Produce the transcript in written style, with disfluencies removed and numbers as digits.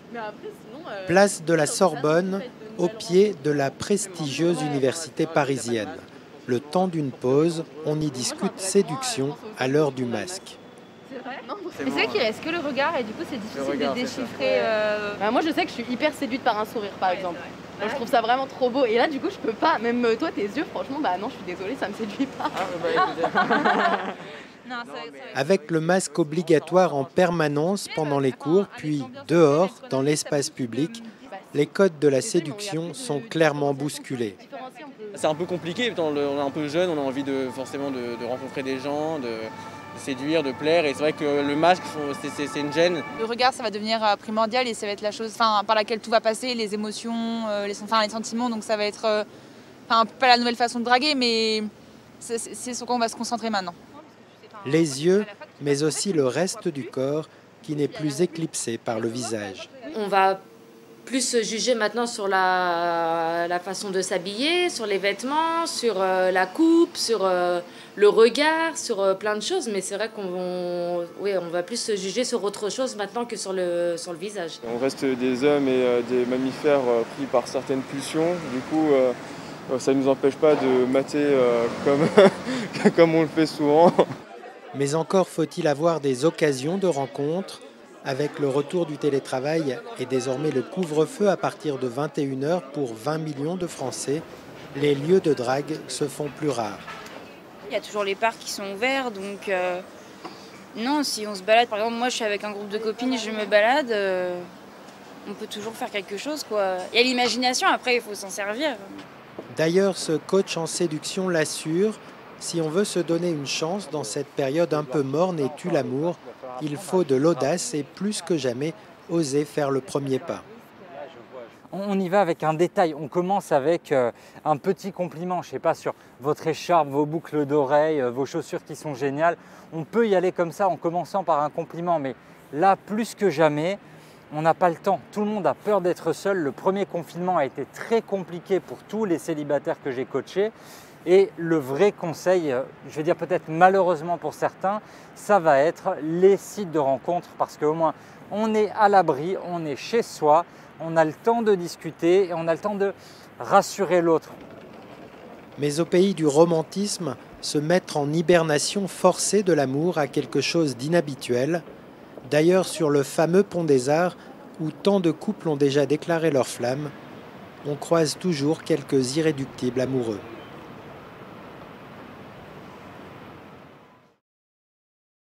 Place de la Sorbonne, au pied de la prestigieuse université parisienne. Le temps d'une pause, on y discute séduction à l'heure du masque. Mais c'est vrai qu'il reste que le regard et du coup c'est difficile de déchiffrer. Moi je sais que je suis hyper séduite par un sourire par exemple. Donc, je trouve ça vraiment trop beau et là du coup je peux pas, même toi tes yeux franchement bah non je suis désolée ça me séduit pas. Avec le masque obligatoire en permanence pendant les cours, puis dehors dans l'espace public, les codes de la séduction sont clairement bousculés. C'est un peu compliqué, on est un peu jeune, on a envie forcément de rencontrer des gens, de séduire, de plaire. Et c'est vrai que le masque, c'est une gêne. Le regard, ça va devenir primordial et ça va être la chose par laquelle tout va passer, les émotions, les sentiments. Donc ça va être pas la nouvelle façon de draguer, mais c'est sur quoi on va se concentrer maintenant. Les yeux, mais aussi le reste du corps qui n'est plus éclipsé par le visage. On va plus se juger maintenant sur la façon de s'habiller, sur les vêtements, sur la coupe, sur le regard, sur plein de choses. Mais c'est vrai on va plus se juger sur autre chose maintenant que sur le visage. On reste des hommes et des mammifères pris par certaines pulsions. Du coup, ça ne nous empêche pas de mater comme on le fait souvent. Mais encore faut-il avoir des occasions de rencontres. Avec le retour du télétravail et désormais le couvre-feu à partir de 21 h pour 20 millions de Français, les lieux de drague se font plus rares. Il y a toujours les parcs qui sont ouverts, donc non, si on se balade, par exemple, moi je suis avec un groupe de copines, je me balade, on peut toujours faire quelque chose, quoi. Il y a l'imagination, après il faut s'en servir. D'ailleurs, ce coach en séduction l'assure, si on veut se donner une chance dans cette période un peu morne et tue l'amour, il faut de l'audace et plus que jamais oser faire le premier pas. On y va avec un détail, on commence avec un petit compliment, je ne sais pas, sur votre écharpe, vos boucles d'oreilles, vos chaussures qui sont géniales. On peut y aller comme ça en commençant par un compliment, mais là, plus que jamais, on n'a pas le temps. Tout le monde a peur d'être seul. Le premier confinement a été très compliqué pour tous les célibataires que j'ai coachés. Et le vrai conseil, je vais dire peut-être malheureusement pour certains, ça va être les sites de rencontres parce qu'au moins on est à l'abri, on est chez soi, on a le temps de discuter et on a le temps de rassurer l'autre. Mais au pays du romantisme, se mettre en hibernation forcée de l'amour a quelque chose d'inhabituel. D'ailleurs, sur le fameux pont des Arts, où tant de couples ont déjà déclaré leur flamme, on croise toujours quelques irréductibles amoureux.